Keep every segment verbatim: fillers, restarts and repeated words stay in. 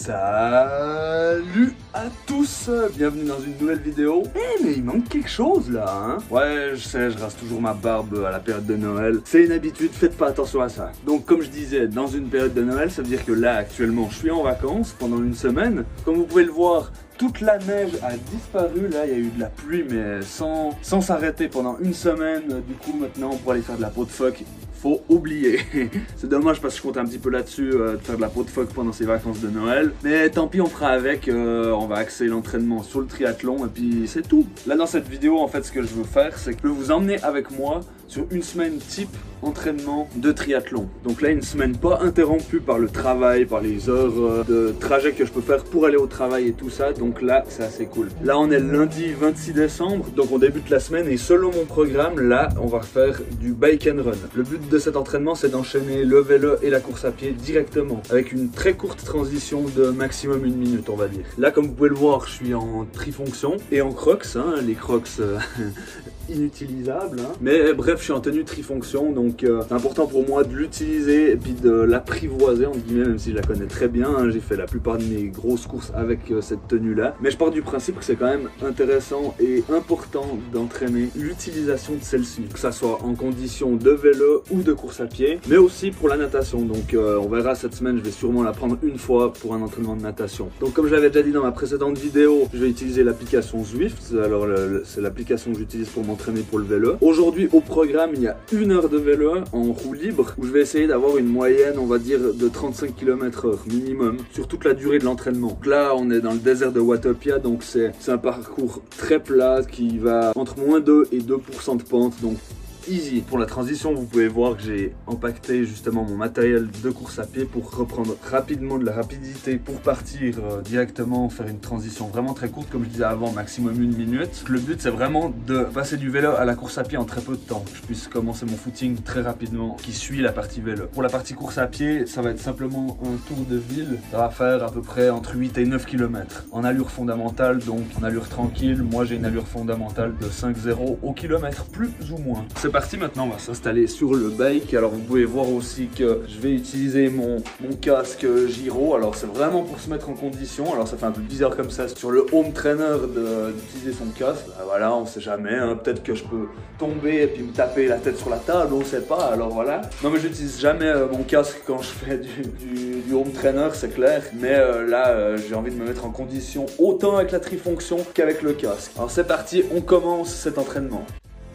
Salut à tous, bienvenue dans une nouvelle vidéo. Eh mais il manque quelque chose là hein. Ouais je sais, je rase toujours ma barbe à la période de Noël. C'est une habitude, faites pas attention à ça. Donc comme je disais, dans une période de Noël, ça veut dire que là actuellement je suis en vacances pendant une semaine. Comme vous pouvez le voir, toute la neige a disparu, là il y a eu de la pluie mais sans sans s'arrêter pendant une semaine. Du coup maintenant pour aller faire de la peau de phoque, faut oublier. C'est dommage parce que je compte un petit peu là-dessus euh, de faire de la peau de phoque pendant ces vacances de Noël. Mais tant pis, on fera avec, euh, on va axer l'entraînement sur le triathlon et puis c'est tout. Là dans cette vidéo en fait ce que je veux faire c'est que je veux vous emmener avec moi sur une semaine type entraînement de triathlon. Donc là une semaine pas interrompue par le travail, par les heures euh, de trajet que je peux faire pour aller au travail et tout ça. Donc là c'est assez cool. Là on est le lundi vingt-six décembre, donc on débute la semaine et selon mon programme là on va faire du bike and run. Le but de cet entraînement c'est d'enchaîner le vélo et la course à pied directement avec une très courte transition de maximum une minute on va dire. Là comme vous pouvez le voir je suis en trifonction et en crocs, hein, les crocs euh, inutilisables hein. Mais bref je suis en tenue trifonction donc euh, c'est important pour moi de l'utiliser et puis de l'apprivoiser entre guillemets, même si je la connais très bien hein. J'ai fait la plupart de mes grosses courses avec euh, cette tenue là, mais je pars du principe que c'est quand même intéressant et important d'entraîner l'utilisation de celle-ci, que ça soit en condition de vélo ou de course à pied, mais aussi pour la natation. Donc euh, on verra cette semaine, je vais sûrement la prendre une fois pour un entraînement de natation. Donc comme je l'avais déjà dit dans ma précédente vidéo, je vais utiliser l'application Zwift. Alors c'est l'application que j'utilise pour m'entraîner pour le vélo. Aujourd'hui au programme il y a une heure de vélo en roue libre où je vais essayer d'avoir une moyenne on va dire de trente-cinq kilomètres heure minimum sur toute la durée de l'entraînement. Donc là on est dans le désert de Watopia, donc c'est un parcours très plat qui va entre moins deux et deux pour cent de pente, donc easy. Pour la transition, vous pouvez voir que j'ai empaqueté justement mon matériel de course à pied pour reprendre rapidement de la rapidité pour partir euh, directement faire une transition vraiment très courte, comme je disais avant, maximum une minute. Le but c'est vraiment de passer du vélo à la course à pied en très peu de temps, que je puisse commencer mon footing très rapidement qui suit la partie vélo. Pour la partie course à pied, ça va être simplement un tour de ville, ça va faire à peu près entre huit et neuf kilomètres en allure fondamentale, donc en allure tranquille. Moi j'ai une allure fondamentale de cinq zéro au kilomètre plus ou moins. C'est parti, maintenant on va s'installer sur le bike. Alors vous pouvez voir aussi que je vais utiliser mon, mon casque Giro. Alors c'est vraiment pour se mettre en condition. Alors ça fait un peu bizarre comme ça sur le home trainer d'utiliser son casque. Ben voilà, on sait jamais, hein. Peut-être que je peux tomber et puis me taper la tête sur la table, on sait pas, alors voilà. Non mais j'utilise jamais euh, mon casque quand je fais du, du, du home trainer, c'est clair. Mais euh, là euh, j'ai envie de me mettre en condition autant avec la trifonction qu'avec le casque. Alors c'est parti, on commence cet entraînement.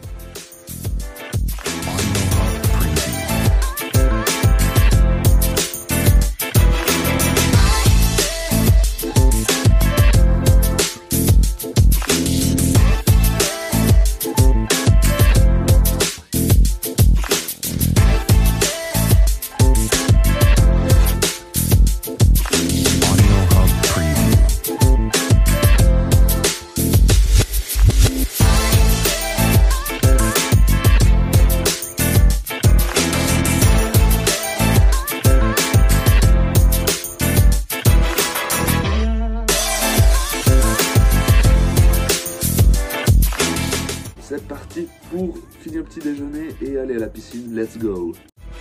C'est parti pour finir le petit déjeuner et aller à la piscine, let's go!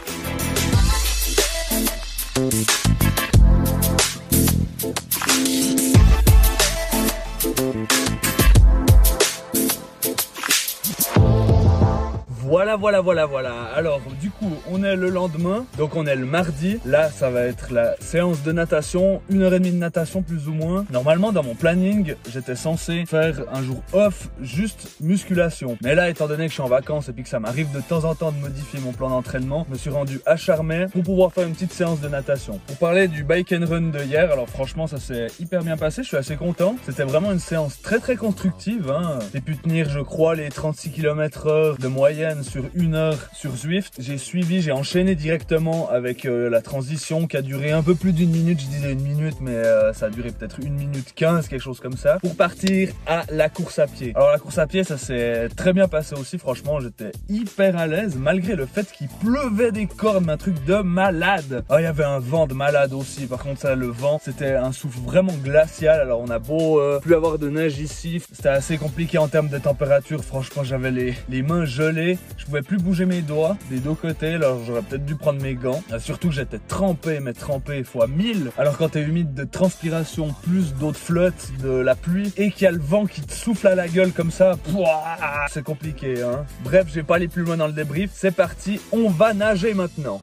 Voilà, voilà, voilà, voilà. Alors, du coup, on est le lendemain, donc on est le mardi. Là, ça va être la séance de natation, une heure et demie de natation plus ou moins. Normalement, dans mon planning, j'étais censé faire un jour off, juste musculation. Mais là, étant donné que je suis en vacances et puis que ça m'arrive de temps en temps de modifier mon plan d'entraînement, je me suis rendu à Charmey pour pouvoir faire une petite séance de natation. Pour parler du bike and run de hier, alors franchement, ça s'est hyper bien passé. Je suis assez content. C'était vraiment une séance très très constructive, hein. J'ai pu tenir, je crois, les trente-six kilomètres heure de moyenne sur une heure sur Zwift. J'ai suivi, j'ai enchaîné directement avec euh, la transition qui a duré un peu plus d'une minute. Je disais une minute, mais euh, ça a duré peut-être une minute quinze, quelque chose comme ça, pour partir à la course à pied. Alors la course à pied, ça s'est très bien passé aussi. Franchement, j'étais hyper à l'aise, malgré le fait qu'il pleuvait des cordes, un truc de malade. Oh, il y avait un vent de malade aussi. Par contre, ça, le vent, c'était un souffle vraiment glacial. Alors on a beau euh, plus avoir de neige ici, c'était assez compliqué en termes de température. Franchement, j'avais les, les mains gelées. Je pouvais plus bouger mes doigts des deux côtés. été, alors j'aurais peut-être dû prendre mes gants. Surtout que j'étais trempé, mais trempé fois mille. Alors quand t'es humide de transpiration, plus d'eau de flotte, de la pluie, et qu'il y a le vent qui te souffle à la gueule comme ça, c'est compliqué, hein. Bref, je vais pas aller plus loin dans le débrief. C'est parti, on va nager maintenant.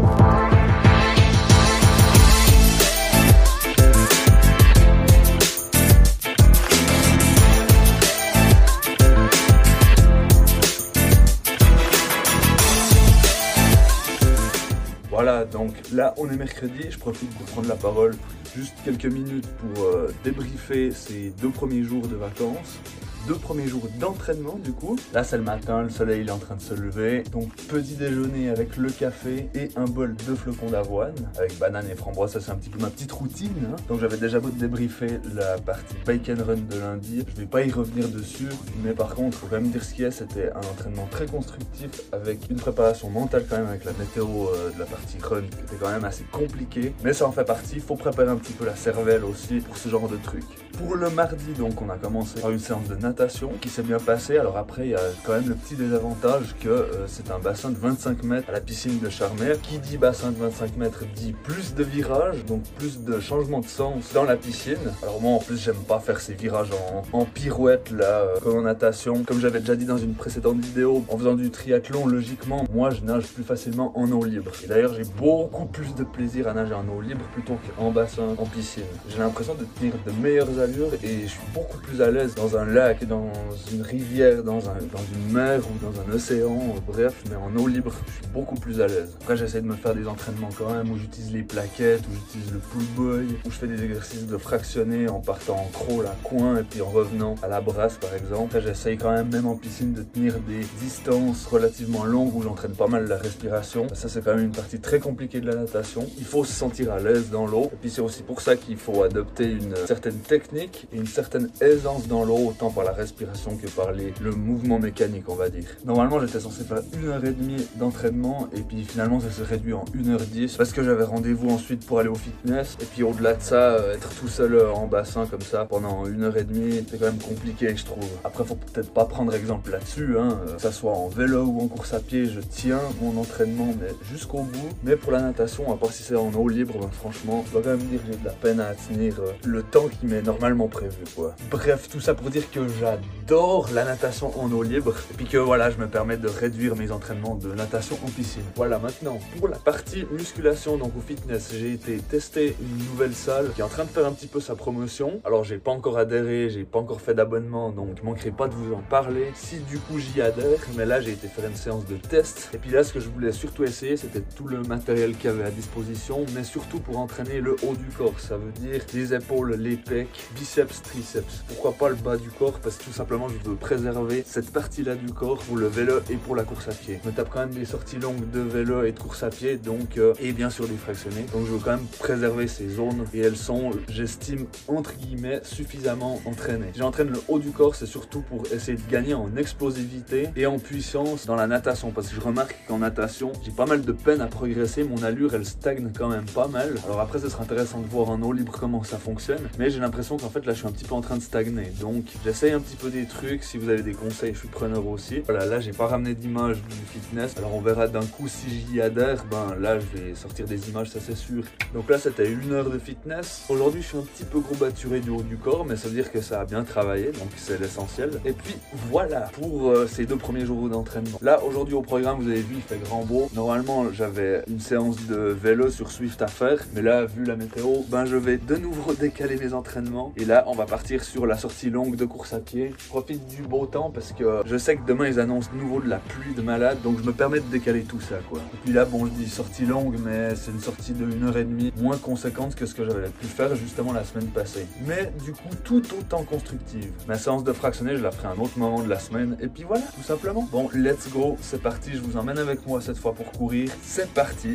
Voilà, donc là on est mercredi, je profite pour prendre la parole juste quelques minutes pour euh, débriefer ces deux premiers jours de vacances. Deux premiers jours d'entraînement du coup. Là c'est le matin, le soleil il est en train de se lever. Donc petit déjeuner avec le café et un bol de flocons d'avoine avec banane et framboise, ça c'est un petit peu ma petite routine, hein. Donc j'avais déjà beau débriefer la partie bike and run de lundi, je vais pas y revenir dessus, mais par contre faut quand même dire ce qu'il y a, c'était un entraînement très constructif avec une préparation mentale quand même avec la météo euh, de la partie run qui était quand même assez compliquée, mais ça en fait partie, il faut préparer un petit peu la cervelle aussi pour ce genre de trucs. Pour le mardi donc on a commencé par une séance de natation qui s'est bien passée. Alors après il y a quand même le petit désavantage que euh, c'est un bassin de vingt-cinq mètres à la piscine de Charmer. Qui dit bassin de vingt-cinq mètres dit plus de virages, donc plus de changement de sens dans la piscine. Alors moi en plus j'aime pas faire ces virages en, en pirouette là euh, comme en natation. Comme j'avais déjà dit dans une précédente vidéo, en faisant du triathlon logiquement moi je nage plus facilement en eau libre. Et d'ailleurs j'ai beaucoup plus de plaisir à nager en eau libre plutôt qu'en bassin, en piscine. J'ai l'impression de tenir de meilleures allures et je suis beaucoup plus à l'aise dans un lac, dans une rivière, dans, un, dans une mer ou dans un océan, bref, mais en eau libre, je suis beaucoup plus à l'aise. Après, j'essaie de me faire des entraînements quand même où j'utilise les plaquettes, où j'utilise le pull boy, où je fais des exercices de fractionner en partant en crawl à coin et puis en revenant à la brasse par exemple. Après, j'essaye quand même, même en piscine, de tenir des distances relativement longues où j'entraîne pas mal la respiration. Ça, c'est quand même une partie très compliquée de la natation. Il faut se sentir à l'aise dans l'eau. Et puis, c'est aussi pour ça qu'il faut adopter une certaine technique et une certaine aisance dans l'eau, autant par la respiration que par les, le mouvement mécanique, on va dire. Normalement, j'étais censé faire une heure et demie d'entraînement et puis finalement, ça s'est réduit en une heure dix parce que j'avais rendez-vous ensuite pour aller au fitness. Et puis au-delà de ça, euh, être tout seul euh, en bassin comme ça pendant une heure et demie, c'est quand même compliqué, je trouve. Après, faut peut-être pas prendre exemple là-dessus, hein, euh, que ça soit en vélo ou en course à pied, je tiens mon entraînement mais jusqu'au bout. Mais pour la natation, à part si c'est en eau libre, ben, franchement, je dois quand même dire que j'ai de la peine à tenir euh, le temps qui m'est normalement prévu, quoi. Bref, tout ça pour dire que j'adore la natation en eau libre et puis que voilà, je me permets de réduire mes entraînements de natation en piscine. Voilà, maintenant pour la partie musculation, donc au fitness, j'ai été tester une nouvelle salle qui est en train de faire un petit peu sa promotion. Alors j'ai pas encore adhéré, j'ai pas encore fait d'abonnement, donc je manquerai pas de vous en parler si du coup j'y adhère, mais là j'ai été faire une séance de test et puis là ce que je voulais surtout essayer, c'était tout le matériel qu'il y avait à disposition, mais surtout pour entraîner le haut du corps, ça veut dire les épaules, les pecs, biceps, triceps. Pourquoi pas le bas du corps? Parce que tout simplement je veux préserver cette partie là du corps pour le vélo et pour la course à pied. Je me tape quand même des sorties longues de vélo et de course à pied, donc euh, et bien sûr des fractionnés, donc je veux quand même préserver ces zones et elles sont, j'estime, entre guillemets suffisamment entraînées. Si j'entraîne le haut du corps, c'est surtout pour essayer de gagner en explosivité et en puissance dans la natation, parce que je remarque qu'en natation j'ai pas mal de peine à progresser, mon allure elle stagne quand même pas mal. Alors après ce sera intéressant de voir en eau libre comment ça fonctionne, mais j'ai l'impression qu'en fait là je suis un petit peu en train de stagner, donc j'essaye un petit peu des trucs. Si vous avez des conseils, je suis preneur aussi. Voilà, là j'ai pas ramené d'image du fitness, alors on verra d'un coup si j'y adhère. Ben là je vais sortir des images, ça c'est sûr. Donc là c'était une heure de fitness. Aujourd'hui je suis un petit peu courbaturé du haut du corps, mais ça veut dire que ça a bien travaillé, donc c'est l'essentiel. Et puis voilà pour euh, ces deux premiers jours d'entraînement. Là aujourd'hui au programme, vous avez vu, il fait grand beau. Normalement j'avais une séance de vélo sur Swift à faire, mais là vu la météo, ben je vais de nouveau décaler mes entraînements. Et là on va partir sur la sortie longue de course à pied. Je profite du beau temps parce que je sais que demain ils annoncent de nouveau de la pluie de malade, donc je me permets de décaler tout ça, quoi. Et puis là bon, je dis sortie longue, mais c'est une sortie de une heure et demie moins conséquente que ce que j'avais pu faire justement la semaine passée, mais du coup tout autant constructive. Ma séance de fractionné je la ferai à un autre moment de la semaine et puis voilà, tout simplement. Bon, let's go, c'est parti, je vous emmène avec moi cette fois pour courir. C'est parti.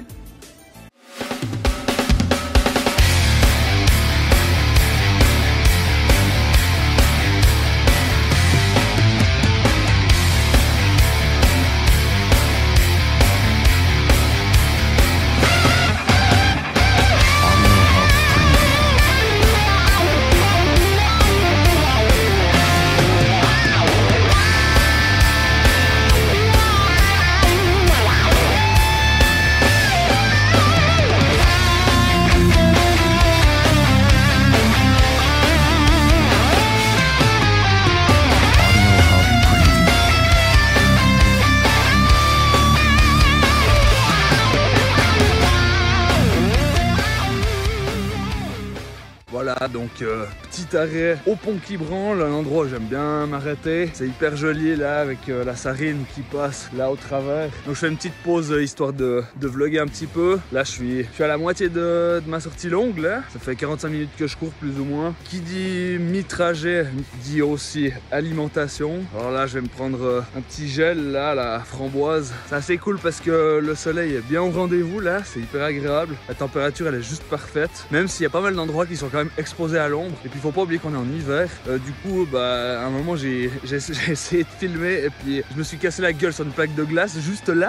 Voilà, donc euh, petit arrêt au pont qui branle, un endroit où j'aime bien m'arrêter. C'est hyper joli là avec euh, la Sarine qui passe là au travers. Donc je fais une petite pause euh, histoire de, de vlogger un petit peu. Là je suis, je suis à la moitié de, de ma sortie longue là. Ça fait quarante-cinq minutes que je cours plus ou moins. Qui dit mi-trajet dit aussi alimentation. Alors là je vais me prendre euh, un petit gel là, la framboise. C'est assez cool parce que le soleil est bien au rendez-vous là, c'est hyper agréable. La température elle est juste parfaite. Même s'il y a pas mal d'endroits qui sont quand même exposés à l'ombre. Et puis il faut pas oublier qu'on est en hiver. Euh, du coup bah à un moment j'ai essayé de filmer et puis je me suis cassé la gueule sur une plaque de glace juste là.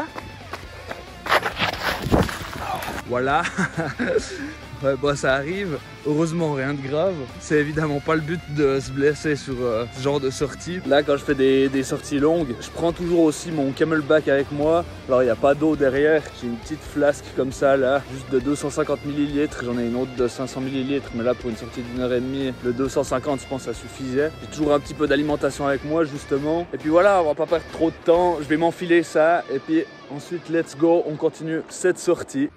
Voilà. Ouais, bah ça arrive, heureusement rien de grave. C'est évidemment pas le but de se blesser sur euh, ce genre de sortie. Là quand je fais des, des sorties longues, je prends toujours aussi mon camelback avec moi. Alors il n'y a pas d'eau derrière, j'ai une petite flasque comme ça là, juste de deux cent cinquante millilitres. J'en ai une autre de cinq cents millilitres, mais là pour une sortie d'une heure et demie, le deux cent cinquante je pense ça suffisait. J'ai toujours un petit peu d'alimentation avec moi justement. Et puis voilà, on va pas perdre trop de temps, je vais m'enfiler ça et puis ensuite let's go, on continue cette sortie.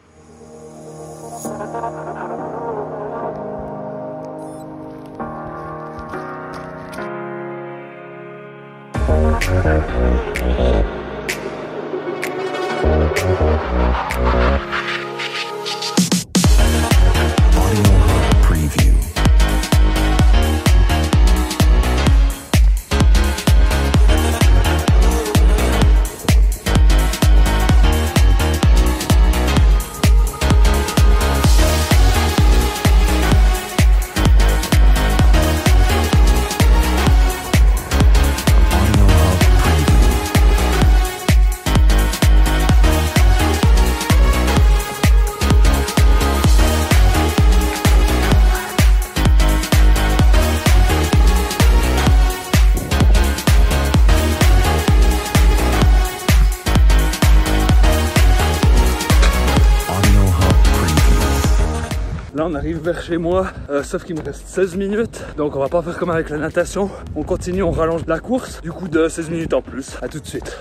Là on arrive vers chez moi, euh, sauf qu'il me reste seize minutes, donc on va pas faire comme avec la natation, on continue, on rallonge la course, du coup de seize minutes en plus. À tout de suite.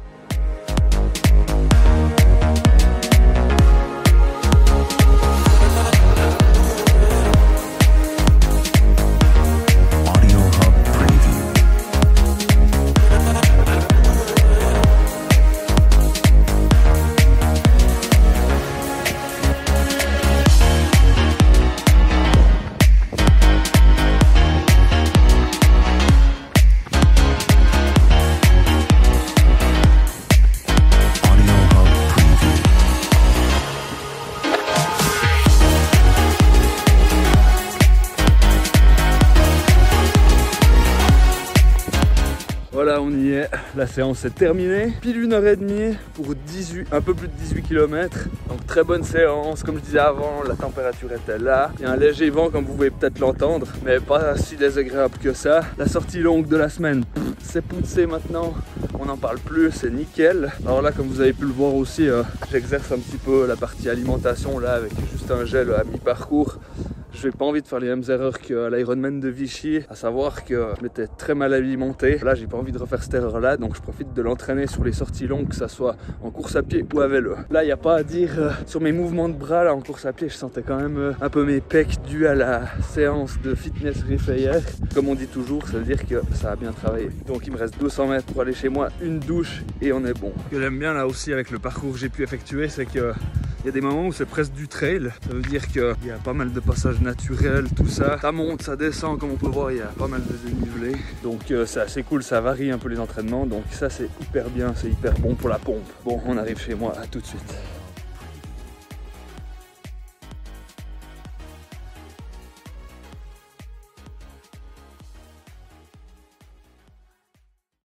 Voilà, on y est, la séance est terminée. Pile une heure et demie pour dix-huit, un peu plus de dix-huit kilomètres. Donc très bonne séance, comme je disais avant, la température était là. Il y a un léger vent comme vous pouvez peut-être l'entendre, mais pas si désagréable que ça. La sortie longue de la semaine, c'est poussé maintenant, on n'en parle plus, c'est nickel. Alors là, comme vous avez pu le voir aussi, euh, j'exerce un petit peu la partie alimentation là avec juste un gel à mi-parcours. Je n'ai pas envie de faire les mêmes erreurs qu'à l'Ironman de Vichy, à savoir que je m'étais très mal alimenté. Là, j'ai pas envie de refaire cette erreur-là, donc je profite de l'entraîner sur les sorties longues, que ça soit en course à pied ou à vélo. Là, il n'y a pas à dire euh, sur mes mouvements de bras là en course à pied, je sentais quand même euh, un peu mes pecs dû à la séance de fitness replay hier. Comme on dit toujours, ça veut dire que ça a bien travaillé. Donc il me reste deux cents mètres pour aller chez moi, une douche et on est bon. Ce que j'aime bien là aussi avec le parcours que j'ai pu effectuer, c'est que il y a des moments où c'est presque du trail, ça veut dire qu'il y a pas mal de passages naturels, tout ça. Ça monte, ça descend, comme on peut voir, il y a pas mal de dénivelé. Donc euh, c'est assez cool, ça varie un peu les entraînements, donc ça c'est hyper bien, c'est hyper bon pour la pompe. Bon, on arrive chez moi, à tout de suite.